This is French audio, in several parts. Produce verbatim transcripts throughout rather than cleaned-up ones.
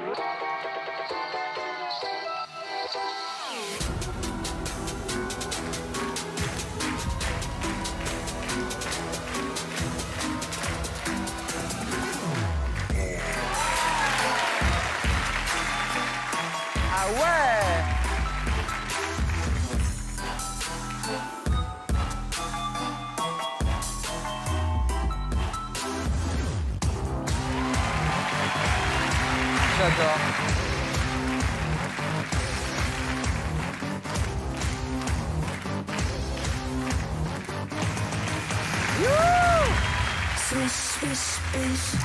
Ah ouais! J'adore. Swish, swish, swish.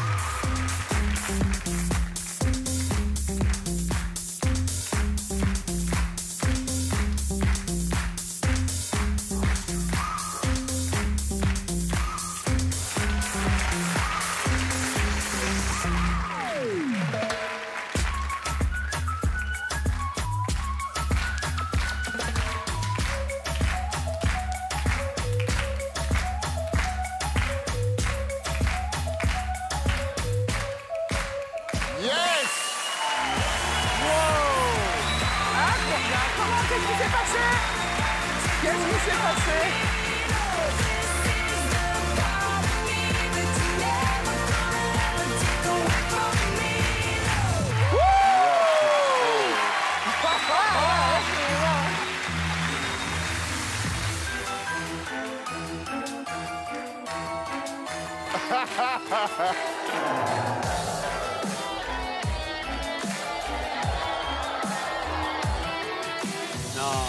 Qu'est-ce qui s'est passé? Qu'est-ce qui s'est passé? Non.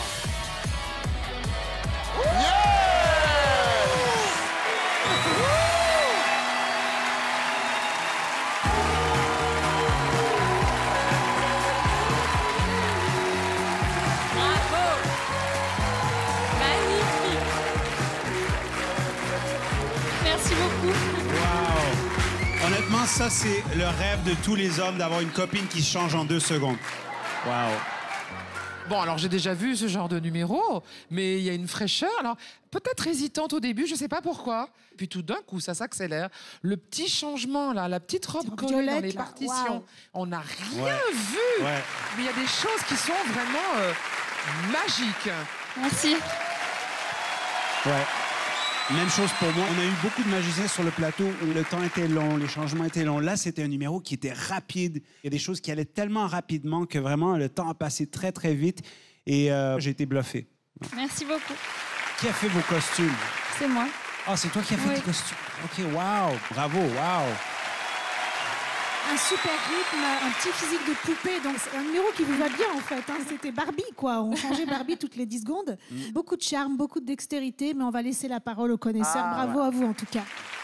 Merci beaucoup. Wow. Honnêtement, ça, c'est le rêve de tous les hommes d'avoir une copine qui change en deux secondes. Wow. Bon, alors j'ai déjà vu ce genre de numéro, mais il y a une fraîcheur. Alors, peut-être hésitante au début, je ne sais pas pourquoi. Puis tout d'un coup, ça s'accélère. Le petit changement, là, la petite robe collée dans les violette, là. partitions, Wow. on n'a rien Ouais. vu. Ouais. Mais il y a des choses qui sont vraiment euh, magiques. Merci. Ouais. Même chose pour moi. On a eu beaucoup de magiciens sur le plateau où le temps était long, les changements étaient longs. Là, c'était un numéro qui était rapide. Il y a des choses qui allaient tellement rapidement que vraiment, le temps a passé très, très vite. Et euh, j'ai été bluffé. Merci beaucoup. Qui a fait vos costumes? C'est moi. Ah, c'est toi qui as fait Oui. tes costumes. OK, wow. Bravo, wow. Un super rythme, un petit physique de poupée. Donc, c'est un numéro qui vous va bien, en fait. Hein. C'était Barbie, quoi. On changeait Barbie toutes les dix secondes. Mm. Beaucoup de charme, beaucoup de dextérité, mais on va laisser la parole aux connaisseurs. Ah, Bravo ouais. à vous, en tout cas.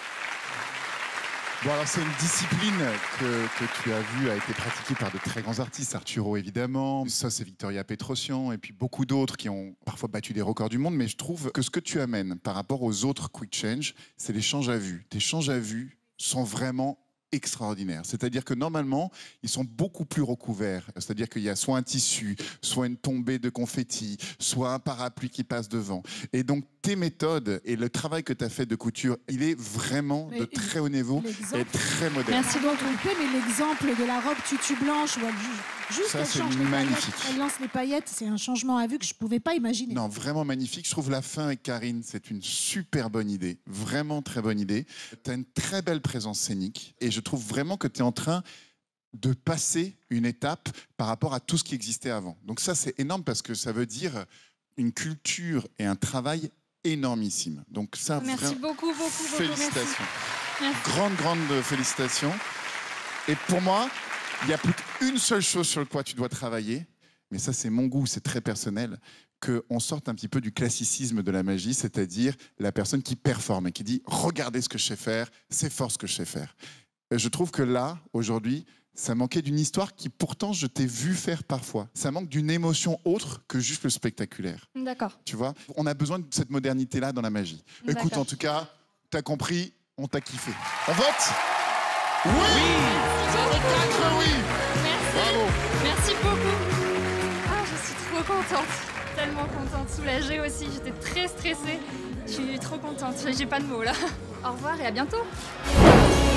Bon, alors c'est une discipline que, que tu as vue a été pratiquée par de très grands artistes, Arturo évidemment, ça c'est Victoria Petrosian et puis beaucoup d'autres qui ont parfois battu des records du monde, mais je trouve que ce que tu amènes par rapport aux autres quick change, c'est les changes à vue. Tes changes à vue sont vraiment extraordinaires. C'est-à-dire que normalement, ils sont beaucoup plus recouverts. C'est-à-dire qu'il y a soit un tissu, soit une tombée de confetti, soit un parapluie qui passe devant. Et donc, tes méthodes et le travail que tu as fait de couture, il est vraiment Mais de très haut niveau et très moderne. Merci beaucoup. Poupée, mais l'exemple de la robe tutu blanche, où elle ju- juste Ça, elle c'est change les magnifique. paillettes, elle lance les paillettes, c'est un changement à vue que je ne pouvais pas imaginer. Non, vraiment magnifique. Je trouve la fin avec Karine, c'est une super bonne idée. Vraiment très bonne idée. Tu as une très belle présence scénique et je trouve vraiment que tu es en train de passer une étape par rapport à tout ce qui existait avant. Donc ça, c'est énorme parce que ça veut dire une culture et un travail énormissime. Donc ça, Merci vraiment, beaucoup, beaucoup, beaucoup. félicitations. Merci. Grande, grande félicitations. Et pour moi, il n'y a plus qu'une seule chose sur laquelle tu dois travailler, mais ça, c'est mon goût, c'est très personnel, qu'on sorte un petit peu du classicisme de la magie, c'est-à-dire la personne qui performe et qui dit « Regardez ce que je sais faire, c'est fort ce que je sais faire ». Je trouve que là, aujourd'hui, ça manquait d'une histoire qui, pourtant, je t'ai vu faire parfois. Ça manque d'une émotion autre que juste le spectaculaire. D'accord. Tu vois, on a besoin de cette modernité-là dans la magie. Écoute, D'accord. en tout cas, t'as compris, on t'a kiffé. On vote? Oui, Sur le quatre, oui. Merci. Bravo. Merci beaucoup. Ah, je suis trop contente. Tellement contente, soulagée aussi. J'étais très stressée. Je suis trop contente. J'ai pas de mots là. Au revoir et à bientôt.